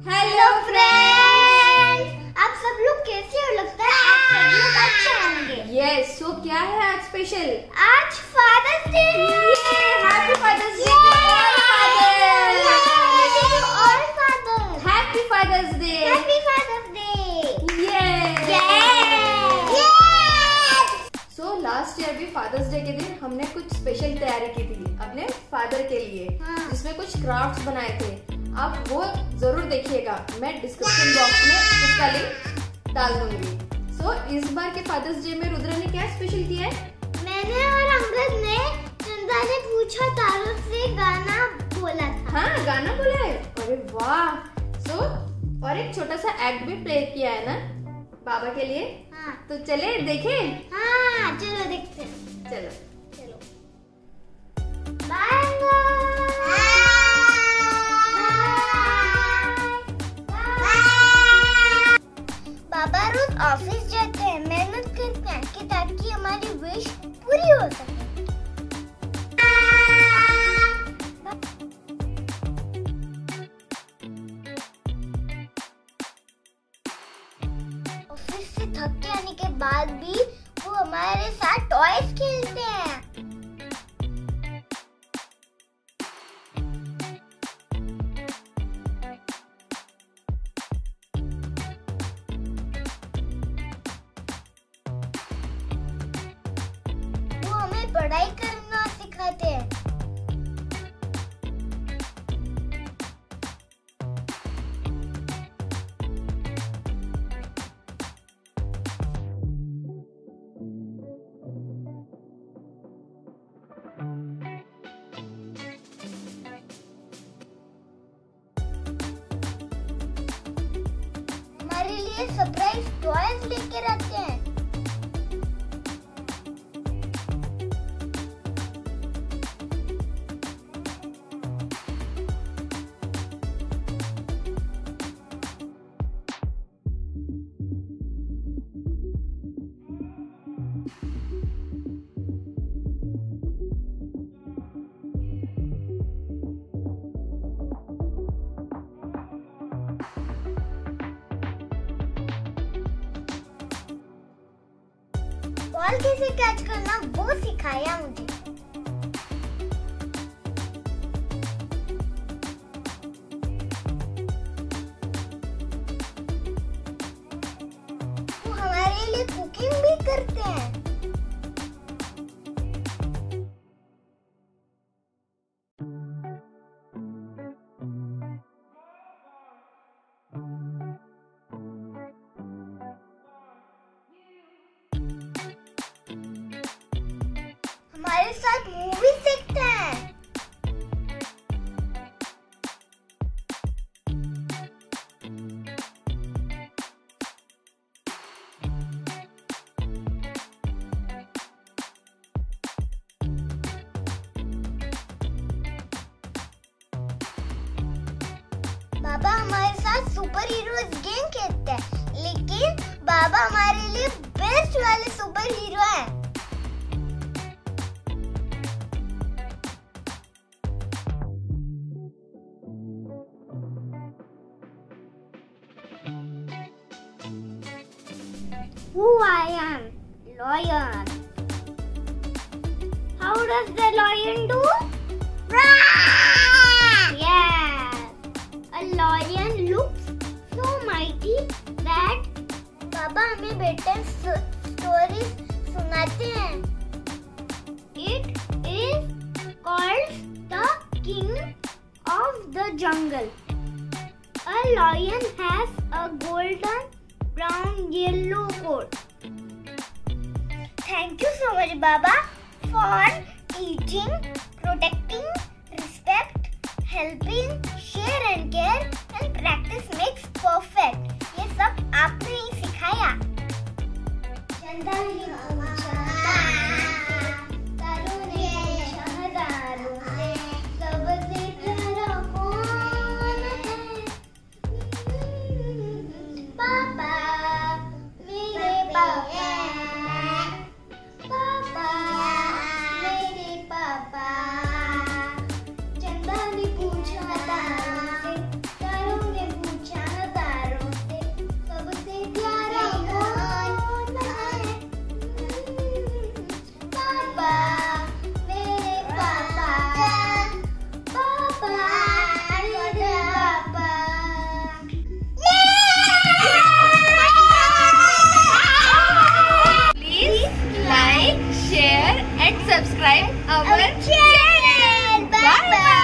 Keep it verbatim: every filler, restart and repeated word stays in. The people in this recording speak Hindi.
हेलो फ्रेंड्स, आप सब लोग कैसे हो? लगता है आप सब लोग अच्छे होंगे। यस, सो क्या है आज स्पेशल? आज फादर्स डे है। Happy Father's Day all fathers. Happy Father's Day. Happy Father's Day. ये सो लास्ट ईयर भी फादर्स डे के दिन हमने कुछ स्पेशल तैयारी की थी अपने फादर के लिए, हाँ। जिसमें कुछ क्राफ्ट्स बनाए थे। आप वो जरूर देखिएगा, मैं डिस्क्रिप्शन बॉक्स में उसका लिंक डाल दूंगी। सो so, इस बार के फादर्स डे में रुद्रा ने क्या स्पेशल किया है? मैंने और अंगद ने चंदा ने पूछा तारों से गाना बोला था। हाँ, गाना बोला है। अरे वाह। सो so, और एक छोटा सा एक्ट भी प्ले किया है ना बाबा के लिए। हाँ। तो चले देखें। हाँ, चलो देखते हैं। चलो चलो बाय। बाबा रोज ऑफिस जाते हैं, मेहनत करते हैं कि ताकि हमारी विश पूरी हो सके। ऑफिस से थक के आने के बाद भी वो हमारे साथ टॉयज खेलते हैं। वो हमें पढ़ाई करना सिखाते हैं। हमारे लिए सरप्राइज टॉयज लेकर आते हैं। बॉल कैसे कैच करना वो सिखाया मुझे। वो हमारे लिए कुकिंग भी करते हैं। हमारे साथ मूवी देखते हैं। बाबा हमारे साथ सुपर हीरोज गेम खेलते हैं, लेकिन बाबा हमारे लिए बेस्ट वाले सुपर हीरो हैं। Who I am? Lion. How does the lion do? Roar! Yes. A lion looks so mighty that बाबा हमें बेटे स्टोरीज सुनाते हैं। It is called the King of the Jungle. A lion has a golden brown yellow coat. Thank you so much Baba for teaching, protecting, respect, helping, share and care and practice makes perfect. ये सब आपने ही सिखाया। चंदा ने पूछा तारों ने पूछा हजारों से, सबसे प्यारा कौन है? पापा, मेरे पापा, पापा, मेरे पापा। चंदा ने पूछा तारों से, our channel. Bye bye.